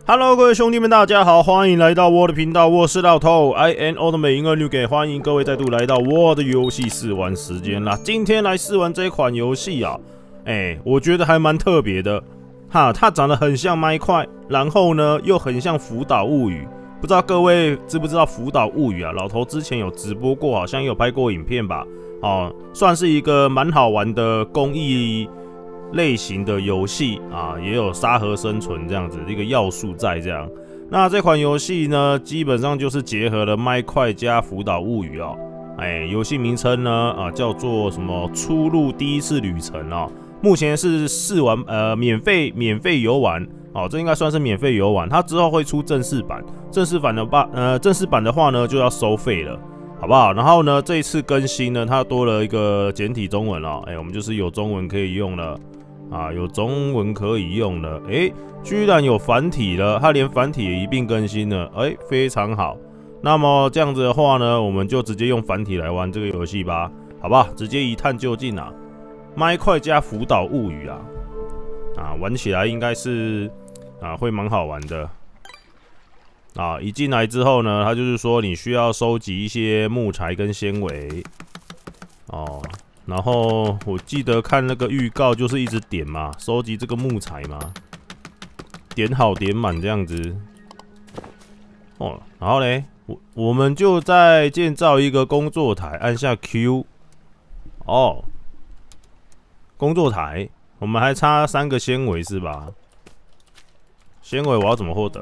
Hello， 各位兄弟们，大家好，欢迎来到我的频道，我是老头 ，I am Ultimate 银河 Nuke， 欢迎各位再度来到我的游戏试玩时间啦。今天来试玩这款游戏啊，我觉得还蛮特别的，哈，它长得很像麦块，然后呢又很像福岛物语，不知道各位知不知道福岛物语啊？老头之前有直播过，好像也有拍过影片吧，哦，算是一个蛮好玩的公益类型的游戏啊，也有沙盒生存这样子一个要素在这样。那这款游戏呢，基本上就是结合了麦块加福岛物语哦。游戏名称呢叫做什么？初入第一次旅程哦。目前是试玩免费游玩哦，这应该算是免费游玩。它之后会出正式版，正式版的话呢就要收费了。好不好？然后呢，这一次更新呢，它多了一个简体中文哦，我们就是有中文可以用了啊，有中文可以用了，居然有繁体了，它连繁体也一并更新了，非常好。那么这样子的话呢，我们就直接用繁体来玩这个游戏吧，好不好？直接一探究竟啊！麦块加福岛物语啊，玩起来应该是会蛮好玩的。一进来之后呢，它就是说你需要收集一些木材跟纤维哦，然后我记得看那个预告就是一直点嘛，收集这个木材嘛，点好点满这样子哦，然后嘞，我们就再建造一个工作台，按下 Q 哦，工作台，我们还差3个纤维是吧？纤维我要怎么获得？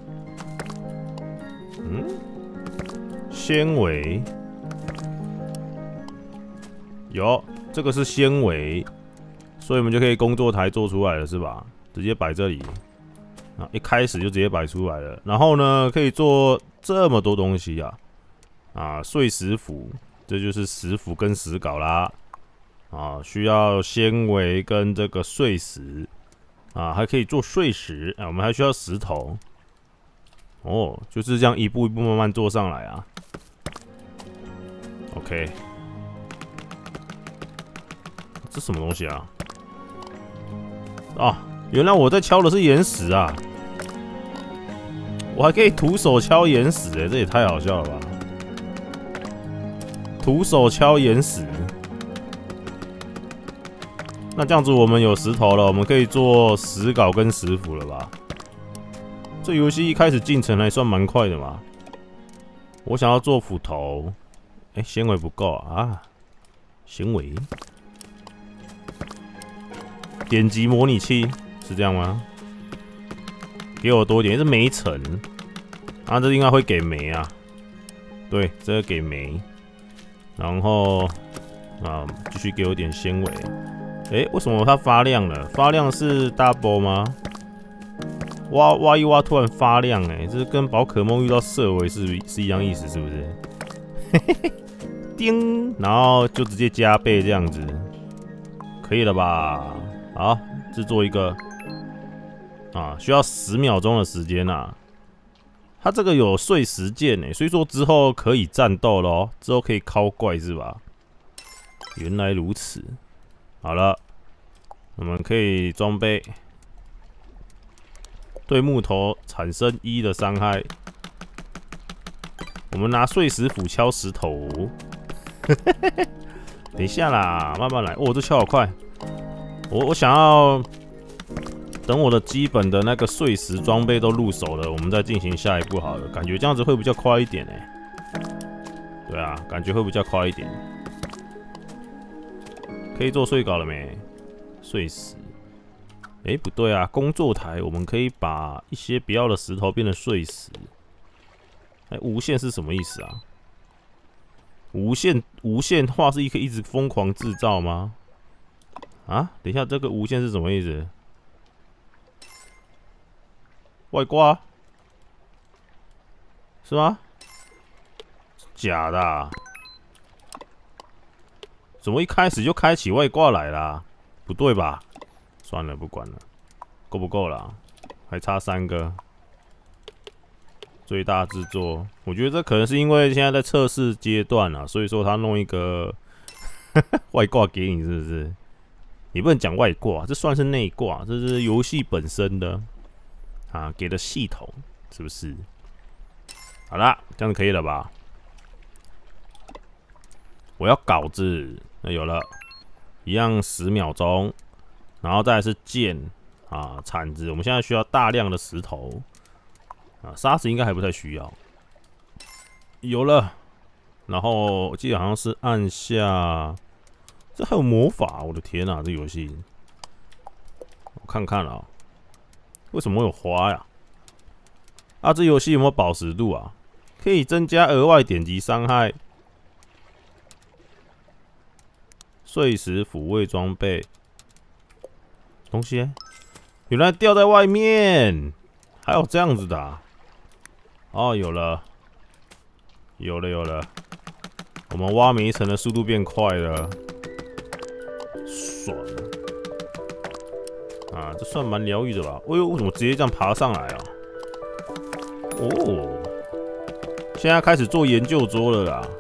纤维有，这个是纤维，所以我们就可以工作台做出来了，是吧？直接摆这里一开始就直接摆出来了。然后呢，可以做这么多东西碎石斧，这就是石斧跟石镐啦需要纤维跟这个碎石还可以做碎石我们还需要石头。就是这样一步一步慢慢做上来OK， 这什么东西原来我在敲的是岩石啊！我还可以徒手敲岩石这也太好笑了吧！徒手敲岩石，那这样子我们有石头了，我们可以做石镐跟石斧了吧？这游戏一开始进程还算蛮快的嘛。我想要做斧头，纤维不够纤维。点击模拟器是这样吗？给我多一点，是煤层这应该会给煤对，这个给煤。然后继续给我点纤维。为什么它发亮了？发亮是 double 吗？挖一挖，突然发亮这是跟宝可梦遇到色尾是一样意思，是不是？叮，然后就直接加倍这样子，可以了吧？好，制作一个需要10秒钟的时间它这个有碎石剑所以说之后可以战斗咯，之后可以敲怪是吧？原来如此，好了，我们可以装备。对木头产生1的伤害。我们拿碎石斧敲石头。等一下啦，慢慢来。这敲好快。我想要等我的基本的那个碎石装备都入手了，我们再进行下一步好了。感觉这样子会比较快一点对啊，感觉会比较快一点。可以做碎镐了没？碎石。不对工作台我们可以把一些不要的石头变成碎石。无限是什么意思无限化是可以一直疯狂制造吗？等一下，这个无限是什么意思？外挂是吗？假的怎么一开始就开启外挂来啦？不对吧？算了，不管了，够不够啦？还差3个。最大制作，我觉得这可能是因为现在在测试阶段所以说他弄一个外挂给你，是不是？你不能讲外挂，这算是内挂，这是游戏本身的。 啊给的系统，是不是？好啦，这样子可以了吧？我要镐子，那有了，一样10秒钟，然后再来是剑啊，铲子。我们现在需要大量的石头啊，沙子应该还不太需要。有了，然后我记得好像是按下，这还有魔法，我的天啊，这游戏！我看看啊，为什么会有花呀？啊，这游戏有没有保持度啊？可以增加额外点击伤害。碎石抚慰装备，东西原来掉在外面，还有这样子的啊！哦，有了，有了，我们挖每一层的速度变快了，爽啊！这算蛮疗愈的吧？哎呦，为什么直接这样爬上来啊？哦，现在开始做研究桌了啦！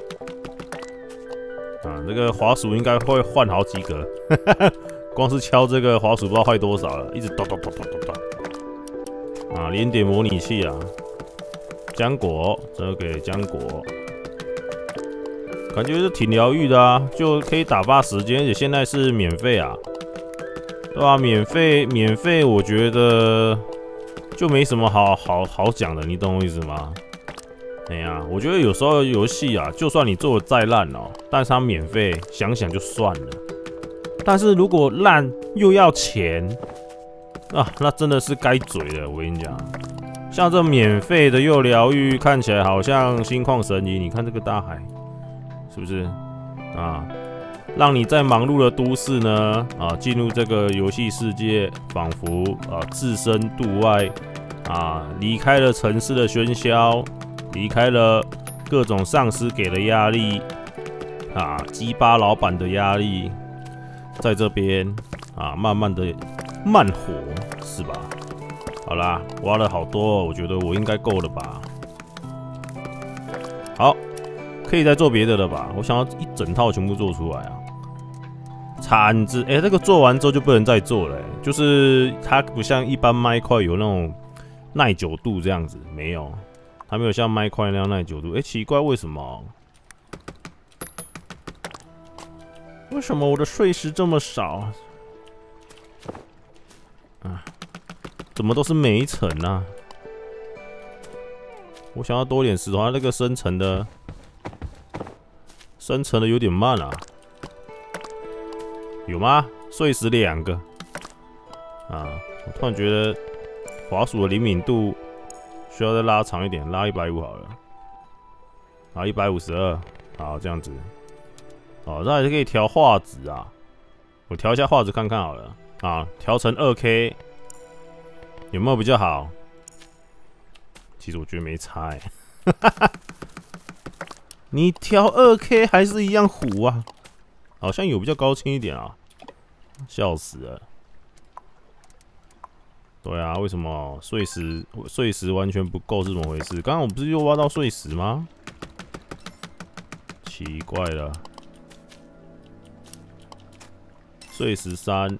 啊，这个滑鼠应该会换好几个，光是敲这个滑鼠不知道坏多少了，一直咚咚咚咚咚咚。啊，连点模拟器啊，浆果，这给浆果，感觉是挺疗愈的啊，就可以打发时间，而且现在是免费啊，对吧？免费，我觉得就没什么好讲的，你懂我意思吗？哎呀，我觉得有时候游戏啊，就算你做的再烂哦，但是它免费，想想就算了。但是如果烂又要钱啊，那真的是该嘴了。我跟你讲，像这免费的又疗愈，看起来好像心旷神怡。你看这个大海，是不是啊？让你在忙碌的都市呢啊，进入这个游戏世界，仿佛啊置身度外啊，离开了城市的喧嚣。离开了各种上司给的压力啊，鸡巴老板的压力，在这边啊，慢慢的慢活是吧？好啦，挖了好多哦，我觉得我应该够了吧？好，可以再做别的了吧？我想要一整套全部做出来啊！铲子，这个做完之后就不能再做了，就是它不像一般麦块有那种耐久度这样子，没有。还没有像麦块那样耐久度，奇怪，为什么？为什么我的碎石这么少？啊，怎么都是每一层啊？我想要多点石头，它那个生成的有点慢啊。有吗？碎石2个啊！我突然觉得滑鼠的灵敏度。需要再拉长一点，拉150好了，好152，好这样子，哦，这还是可以调画质啊，我调一下画质看看好了，啊，调成2K， 有没有比较好？其实我觉得没差你调2K 还是一样糊啊，好像有比较高清一点啊，笑死了。对啊，为什么碎石完全不够是怎么回事？刚刚我不是又挖到碎石吗？奇怪了，碎石3，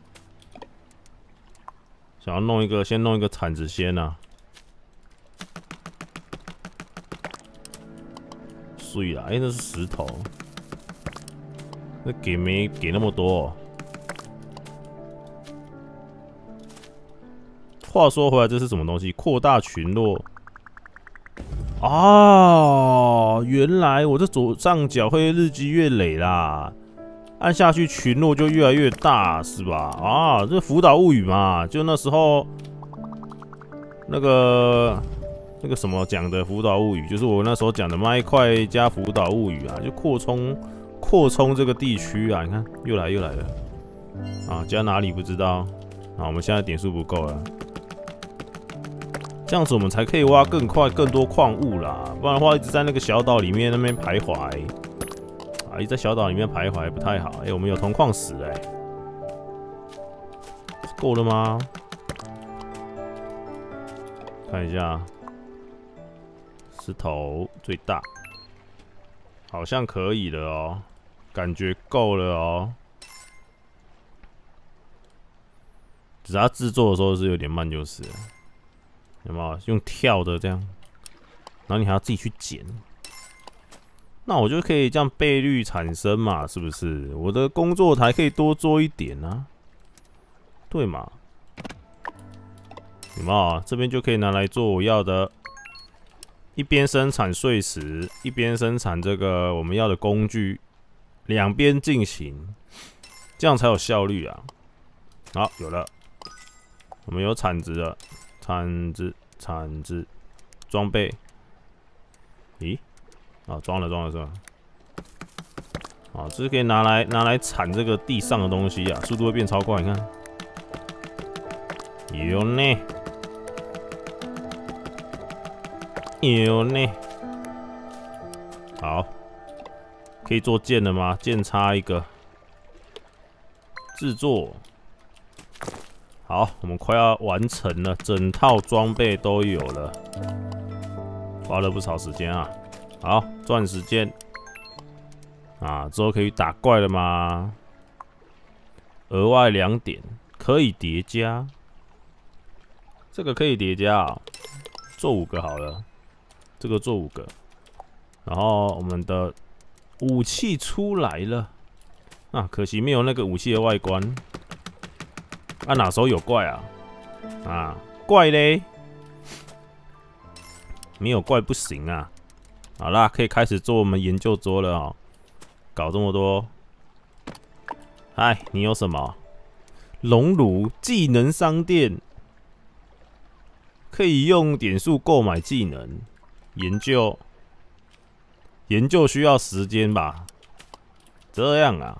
想要弄一个，先弄一个铲子先啊。碎啦，那是石头，那没给那么多哦。话说回来，这是什么东西？扩大群落。哦，原来我这左上角会日积月累啦，按下去群落就越来越大，是吧？啊，这福岛物语嘛，就那时候那个什么讲的福岛物语，就是我那时候讲的麦块加福岛物语啊，就扩充这个地区啊，你看又来了啊，加哪里不知道啊？我们现在点数不够了。这样子我们才可以挖更快、更多矿物啦，不然的话一直在那个小岛里面那边徘徊，啊，一直在小岛里面徘徊不太好。我们有铜矿石够了吗？看一下，石头最大，好像可以了哦，感觉够了哦。只是它制作的时候是有点慢，就是了。 有没有用跳的这样？然后你还要自己去捡，那我就可以这样倍率产生嘛，是不是？我的工作台可以多做一点啊，对嘛？有没有？这边就可以拿来做我要的，一边生产碎石，一边生产这个我们要的工具，两边进行，这样才有效率啊。好，有了，我们有铲子了，铲子，装备。咦？啊，装了是吧？啊，这是可以拿来铲这个地上的东西啊，速度会变超快，你看。有呢，好，可以做剑了吗？剑插一个，制作。好，我们快要完成了，整套装备都有了。花了不少时间啊，好赚时间啊，之后可以打怪了吗？额外2点可以叠加，这个可以叠加啊，做5个好了，这个做5个，然后我们的武器出来了啊，可惜没有那个武器的外观，啊哪时候有怪啊？啊怪嘞！没有怪不行啊！好啦，可以开始做我们研究桌了哦。搞这么多，嗨，你有什么？熔炉技能商店可以用点数购买技能。研究需要时间吧？这样啊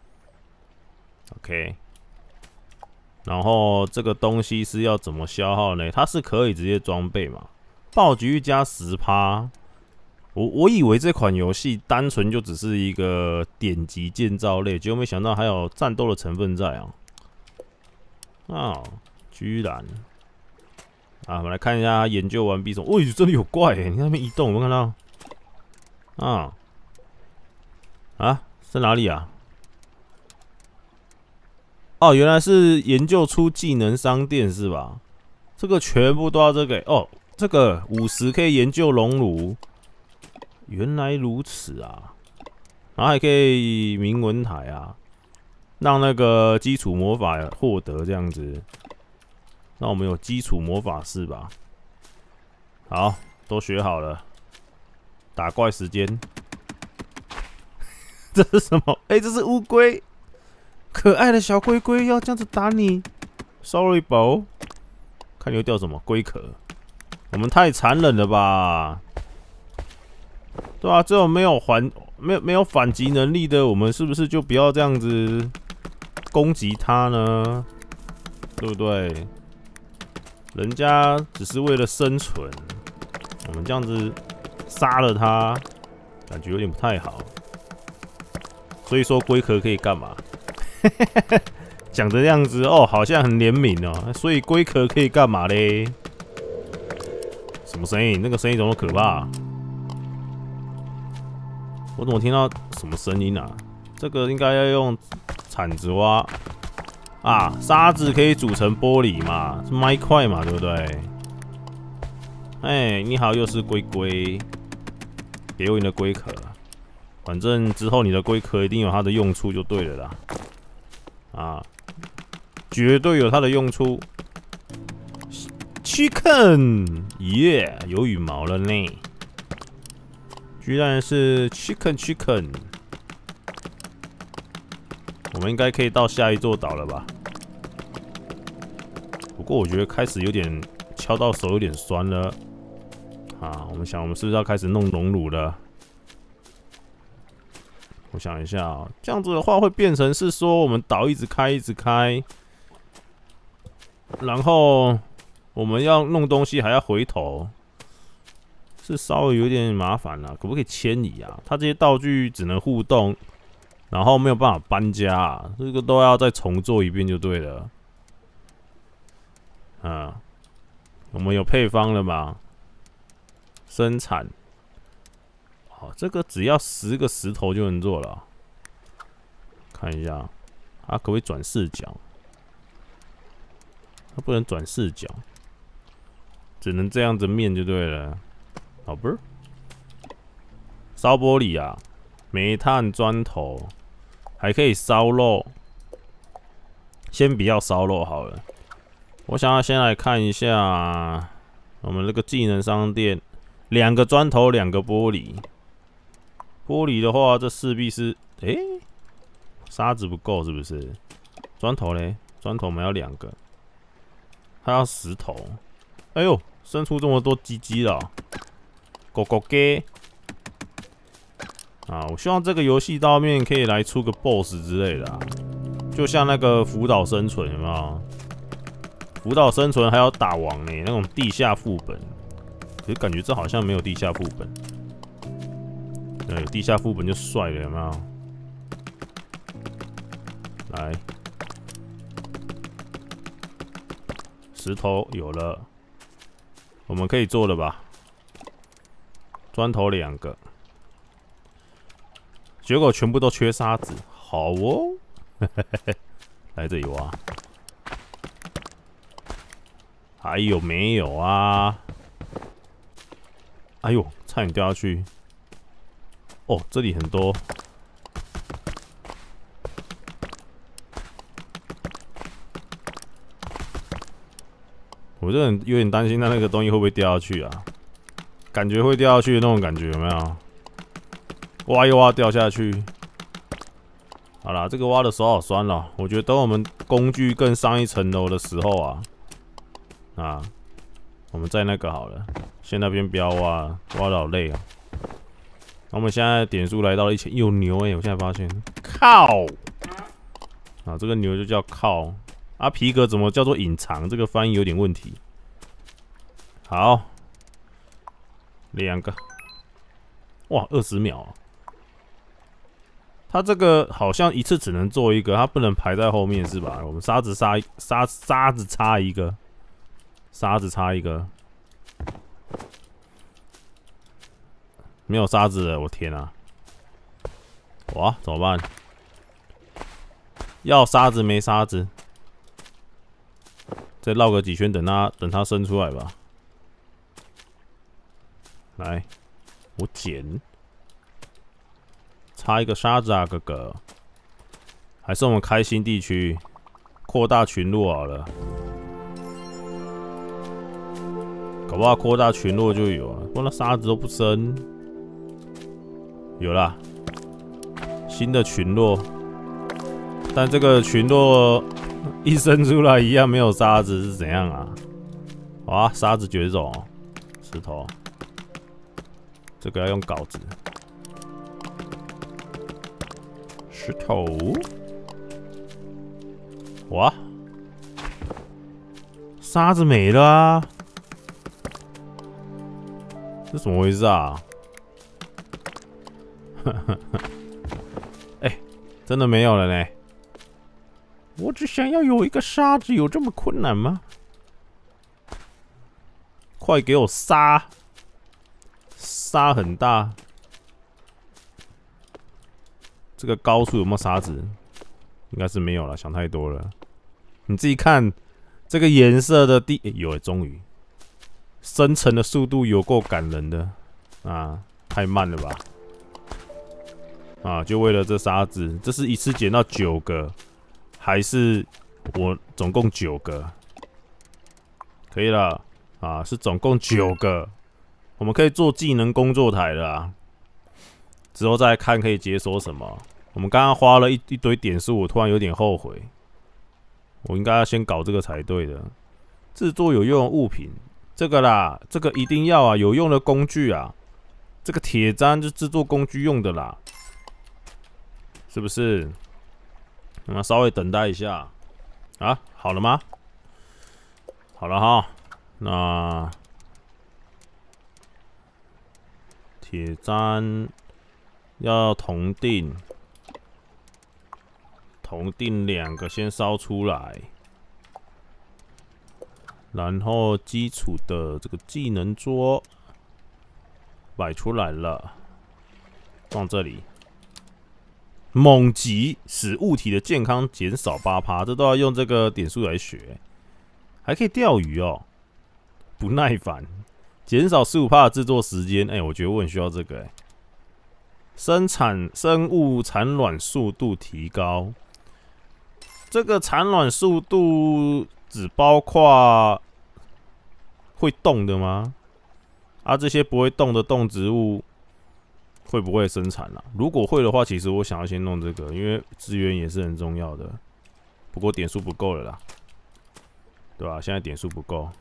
，OK。然后这个东西是要怎么消耗呢？它是可以直接装备嘛？暴击率加10%，我以为这款游戏单纯就只是一个典籍建造类，结果没想到还有战斗的成分在啊！啊，居然啊！我们来看一下研究完毕什么？哦，真的有怪哎！你看那边移动，有没有看到？啊，在哪里啊？哦，原来是研究出技能商店是吧？这个全部都要这个哦。这个50可以研究熔炉，原来如此啊！然后还可以铭文台啊，让那个基础魔法获得这样子。那我们有基础魔法师吧？好，都学好了。打怪时间，这是什么？哎，这是乌龟，可爱的小龟龟要这样子打你。Sorry， 宝，看你会掉什么龟壳。我们太残忍了吧？对啊，这种没有反击能力的，我们是不是就不要这样子攻击他呢？对不对？人家只是为了生存，我们这样子杀了他，感觉有点不太好。所以说龟壳可以干嘛？讲的这样子哦，好像很怜悯哦。所以龟壳可以干嘛嘞？什么声音？那个声音怎么可怕？我怎么听到什么声音啊？这个应该要用铲子挖啊！沙子可以组成玻璃嘛？是麦块嘛？对不对？哎，你好，又是龟龟，别有你的龟壳。反正之后你的龟壳一定有它的用处就对了啦。啊，绝对有它的用处。Chicken， 耶、yeah, 有羽毛了呢！居然是 Chicken， 我们应该可以到下一座岛了吧？不过我觉得开始有点敲到手有点酸了啊！我们是不是要开始弄熔炉了？我想一下啊，这样子的话会变成是说我们岛一直开，然后我们要弄东西还要回头，是稍微有点麻烦啦。可不可以迁移啊？它这些道具只能互动，然后没有办法搬家啊，这个都要再重做一遍就对了。我们有配方了吗？生产。好，这个只要10个石头就能做了啊。看一下，它可不可以转视角？它不能转视角。 只能这样子面就对了。好不是？烧玻璃啊，煤炭砖头，还可以烧肉。先不要烧肉好了。我想要先来看一下我们这个技能商店，2个砖头，2个玻璃。玻璃的话，这势必是沙子不够是不是？砖头嘞？砖头我们要2个，还要石头。哎呦，生出这么多鸡鸡了，狗狗给啊！我希望这个游戏到后面可以来出个 BOSS 之类的啊，就像那个福岛生存有没有？福岛生存还有打王那种地下副本，可是感觉这好像没有地下副本。对，地下副本就帅了，有没有？来，石头有了，我们可以做了吧？砖头2个，结果全部都缺沙子，好哦，来这里挖。还有没有啊？哎呦，差点掉下去！哦，这里很多。我这有点担心，它那个东西会不会掉下去啊？感觉会掉下去的那种感觉，有没有？挖一挖掉下去。好啦，这个挖的手好酸了。我觉得等我们工具更上一层楼的时候啊。我们在那个好了，先那边不要挖了，挖的好累啊。我们现在点数来到了1000，有牛我现在发现，靠！这个牛就叫靠。皮革怎么叫做隐藏？这个翻译有点问题。好，2个，哇，20秒。它这个好像一次只能做1个，它不能排在后面是吧？我们沙子插1个。沙子插1个，没有沙子了，我天啊！哇，怎么办？要沙子没沙子，再绕个几圈，等它生出来吧。来，我捡，插1个沙子啊，哥哥。还是我们开新地区，扩大群落好了。搞不好扩大群落就有啊，不然沙子都不生。有啦，新的群落，但这个群落一生出来一样没有沙子是怎样啊？哇，沙子绝种，石头，这个要用镐子，石头，哇，沙子没了啊！这怎么回事啊？真的没有了呢。我只想要有一个沙子，有这么困难吗？快给我沙！沙很大。这个高处有没有沙子？应该是没有了，想太多了。你自己看这个颜色的有终于。生成的速度有够感人的啊！太慢了吧？就为了这沙子，这是一次捡到9个，还是我总共9个？可以了是总共9个，我们可以做技能工作台了啊！之后再看可以解锁什么。我们刚刚花了一堆点数，我突然有点后悔，我应该要先搞这个才对的。制作有用的物品。这个啦，这个一定要啊，有用的工具啊，这个铁砧就制作工具用的啦，是不是？我们稍微等待一下啊，好了吗？好了哈，那铁砧要铜锭2个先烧出来。然后基础的这个技能桌摆出来了，放这里。猛击使物体的健康减少8%，这都要用这个点数来学。还可以钓鱼哦， 不耐烦，减少15%的制作时间。我觉得我很需要这个生产生物产卵速度提高。这个产卵速度只包括会动的吗？这些不会动的动植物会不会生产啊？如果会的话，其实我想要先弄这个，因为资源也是很重要的。不过点数不够了啦，对吧？现在点数不够。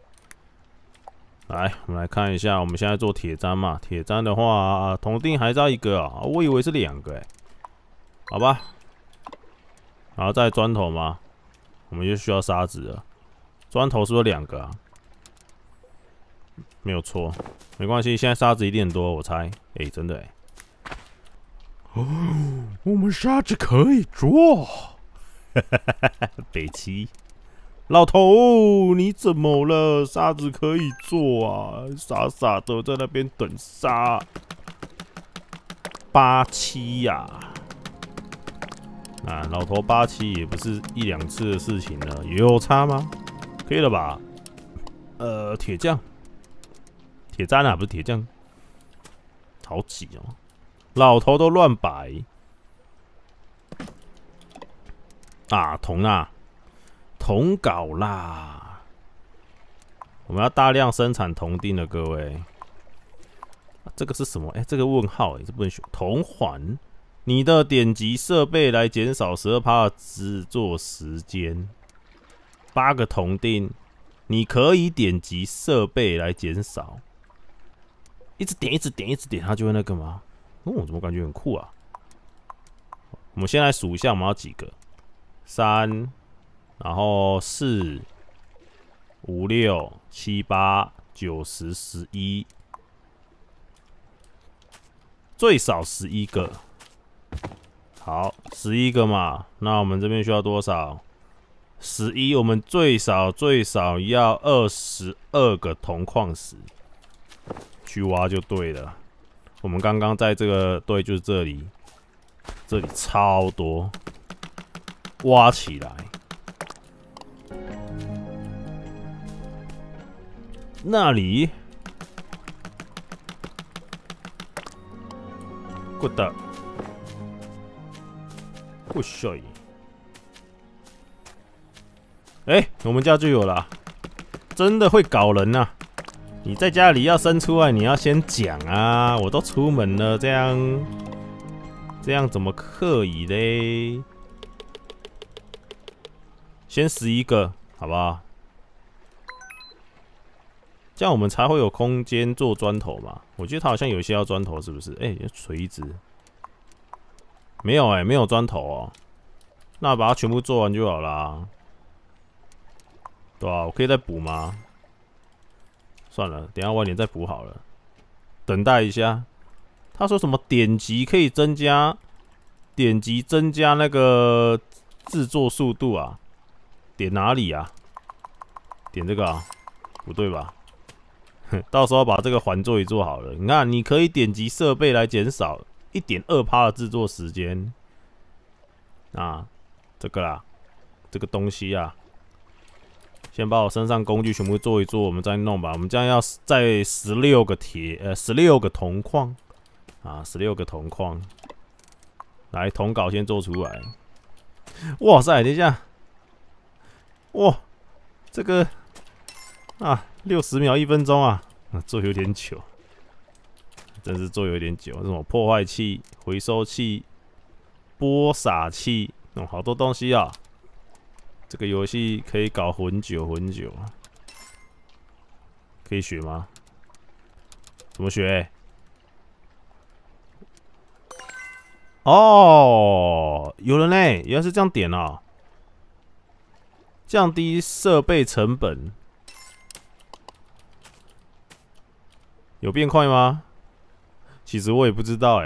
来，我们来看一下，我们现在做铁砧嘛。铁砧的话，铜锭还差一个啊，我以为是2个好吧。然后再砖头嘛，我们就需要沙子了。砖头是不是2个啊？没有错，没关系，现在沙子一定很多，我猜。真的哦，我们沙子可以做。北七，老头，你怎么了？沙子可以做啊，傻傻的在那边等沙。87呀。老头87也不是1、2次的事情了，有差吗？可以了吧？铁匠，铁砧不是铁匠，好挤哦，老头都乱摆。铜镐啦，我们要大量生产铜锭了，各位。这个是什么？这个问号这不能选。铜环。你的点击设备来减少12%的制作时间。8个铜锭，你可以点击设备来减少。一直点，它就会那个吗？怎么感觉很酷啊？我们先来数一下，我们要几个？3，然后4、5、6、7、8、9、10、11，最少11个。好，11个嘛，那我们这边需要多少？11，我们最少要22个铜矿石去挖就对了。我们刚刚在这个就是这里超多，挖起来。那里 ，good。不水，我们家就有了，真的会搞人啊！你在家里要生出来，你要先讲啊！我都出门了，这样怎么可以嘞？先11个，好不好？这样我们才会有空间做砖头嘛。我觉得它好像有些要砖头，是不是？锤子。没有没有砖头哦，那把它全部做完就好啦。对啊，我可以再补吗？算了，等一下晚点再补好了。等待一下，他说什么点击可以增加那个制作速度啊？点哪里啊？点这个啊？不对吧？到时候把这个环做一做好了。你看，你可以点击设备来减少1.2%的制作时间这个啦，这个东西啊，先把我身上工具全部做一做，我们再弄吧。我们这样要再16个16个铜矿16个铜矿，来铜镐先做出来。哇塞，等一下，哇，这个60秒1分钟啊，做有点久。真是做有点久，什么破坏器、回收器、播撒器，好多东西啊！这个游戏可以搞很久，可以学吗？怎么学？有人呢，原来是这样点啊！降低设备成本，有变快吗？其实我也不知道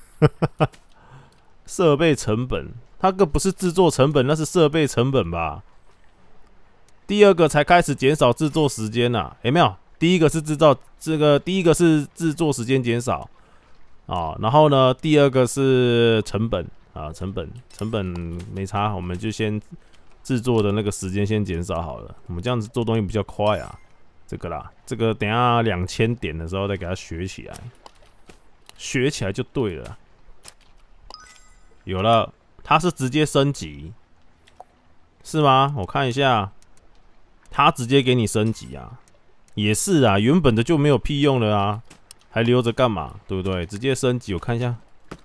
设备成本，它这个不是制作成本，那是设备成本吧？第二个才开始减少制作时间没有，第一个是第一个是制作时间减少然后呢，第二个是成本成本没差，我们就先制作的那个时间先减少好了，我们这样子做东西比较快这个啦，这个等一下2000点的时候再给它学起来，学起来就对了。有了，它是直接升级，是吗？我看一下，它直接给你升级啊，也是啊，原本的就没有屁用了啊，还留着干嘛？对不对？直接升级，我看一下，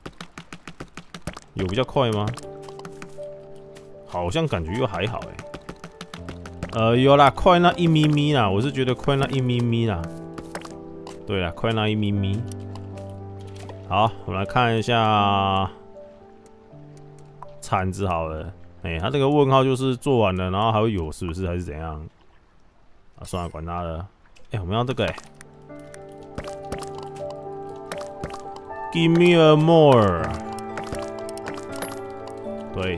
有比较快吗？好像感觉又还好有啦，快那1咪咪啦，我是觉得快那1咪咪啦。对啦，快那1咪咪。好，我们来看一下铲子好了。它这个问号就是做完了，然后还会有是不是还是怎样？啊，算了，管它了。我们要这个Give me a more。对。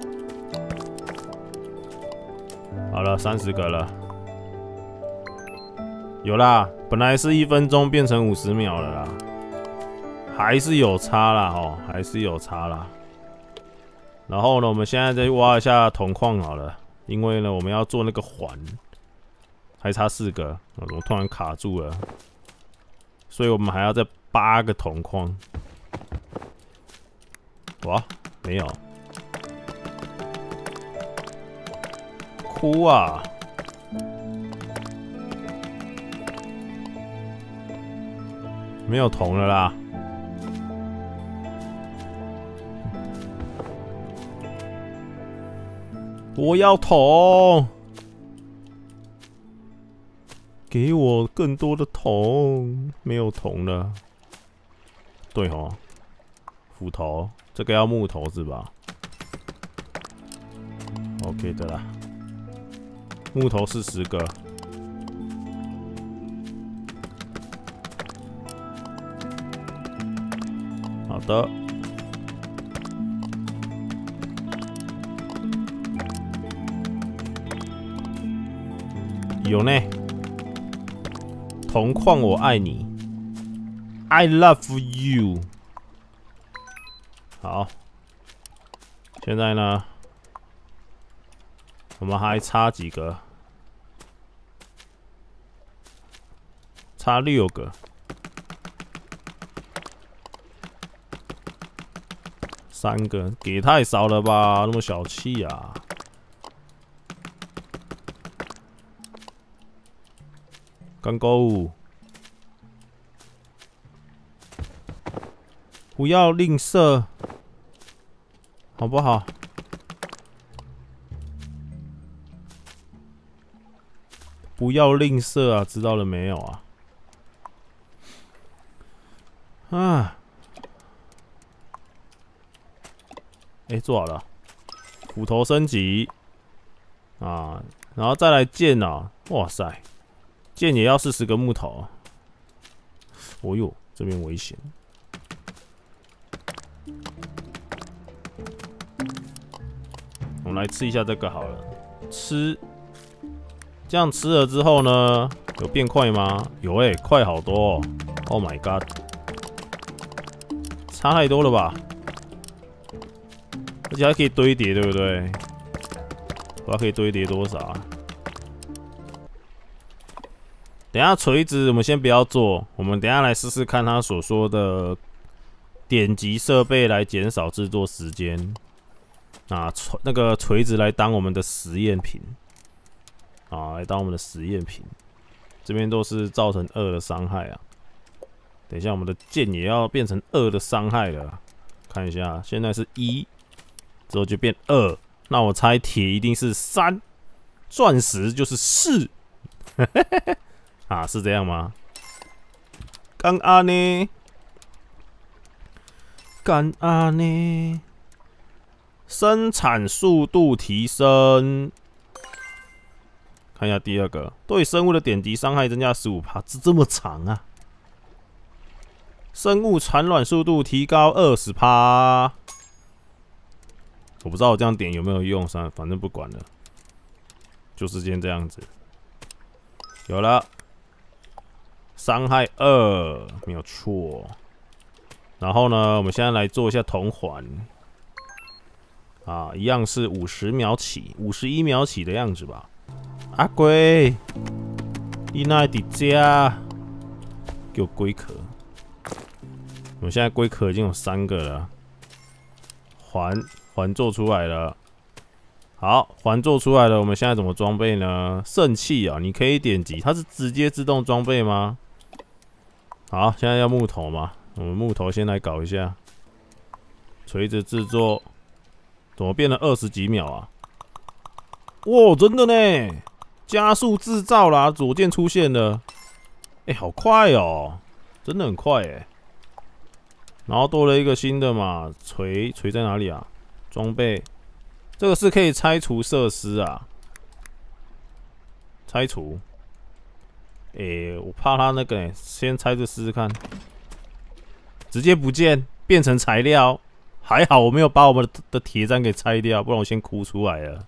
好了，30个了，有啦，本来是1分钟变成50秒了啦，还是有差啦还是有差啦。然后呢，我们现在再挖一下铜矿好了，因为呢，我们要做那个环，还差4个，怎么突然卡住了？所以我们还要再8个铜矿。哇，没有。哭啊！没有铜了啦。我要铜，给我更多的铜。没有铜了。对哦，斧头，这个要木头是吧 ？OK 的啦。木头40个，好的。有呢，铜矿我爱你 ，I love you。好，现在呢？我们还差几个？差6个。3个，给太少了吧？那么小气啊！干够！不要吝啬，好不好？不要吝啬啊，知道了没有啊？做好了，斧头升级啊，然后再来剑啊！哇塞，剑也要40个木头。哦呦，这边危险。我们来吃一下这个好了，吃。这样吃了之后呢，有变快吗？有快好多哦 ！Oh my god， 差太多了吧？而且还可以堆叠，对不对？不知道可以堆叠多少啊？等一下锤子我们先不要做，我们等一下来试试看他所说的点击设备来减少制作时间。那个锤子来当我们的实验品。来当我们的实验品，这边都是造成2的伤害啊。等一下，我们的剑也要变成2的伤害了。看一下，现在是1，之后就变2。那我猜铁一定是3，钻石就是4。是这样吗？干啊呢？干啊呢？生产速度提升。看一下第2个，对生物的点击伤害增加15%，这么长啊！生物产卵速度提高20%。我不知道我这样点有没有用，反正不管了，就是先这样子。有了，伤害2，没有错。然后呢，我们现在来做一下铜环。一样是50秒起，51秒起的样子吧。阿龟， 你那底家给我龟壳。我们现在龟壳已经有3个了，环做出来了。好，环做出来了，我们现在怎么装备呢？圣器啊，你可以点击，它是直接自动装备吗？好，现在要木头嘛，我们木头先来搞一下。锤子制作，怎么变了20几秒啊？哇，真的呢，加速制造啦，左键出现了，好快哦，真的很快哎。然后多了一个新的嘛，锤在哪里啊？装备。这个是可以拆除设施啊，拆除。我怕它那个先拆着试试看，直接不见，变成材料。还好我没有把我们的铁砧给拆掉，不然我先哭出来了。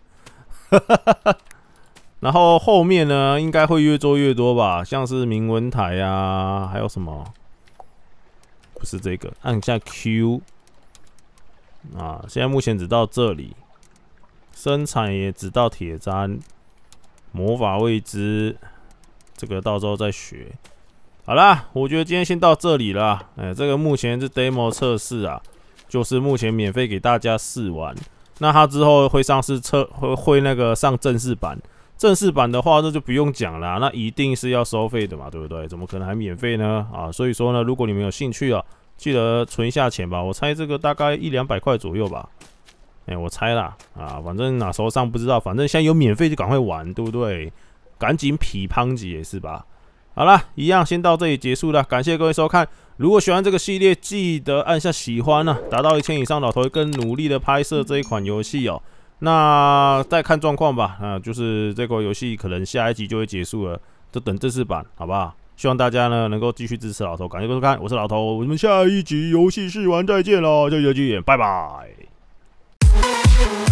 然后后面呢，应该会越做越多吧，像是铭文台啊，还有什么？不是这个，按一下 Q 啊，现在目前只到这里。生产也只到铁砧，魔法未知，这个到时候再学。好啦，我觉得今天先到这里啦。这个目前是 demo 测试啊，就是目前免费给大家试玩。那它之后会上市会那个上正式版。正式版的话，那就不用讲啦，那一定是要收费的嘛，对不对？怎么可能还免费呢？啊，所以说呢，如果你们有兴趣啊，记得存一下钱吧。我猜这个大概100-200块左右吧。我猜啦，啊，反正哪时候上不知道，反正现在有免费就赶快玩，对不对？赶紧匹胖级也是吧。好啦，一样先到这里结束了，感谢各位收看。如果喜欢这个系列，记得按下喜欢啊，达到1000以上，老头会更努力的拍摄这一款游戏哦。那再看状况吧，就是这个游戏可能下一集就会结束了，就等正式版，好不好？希望大家呢能够继续支持老头，感谢各位收看，我是老头，我们下一集游戏试玩再见喽，下集再见，拜拜。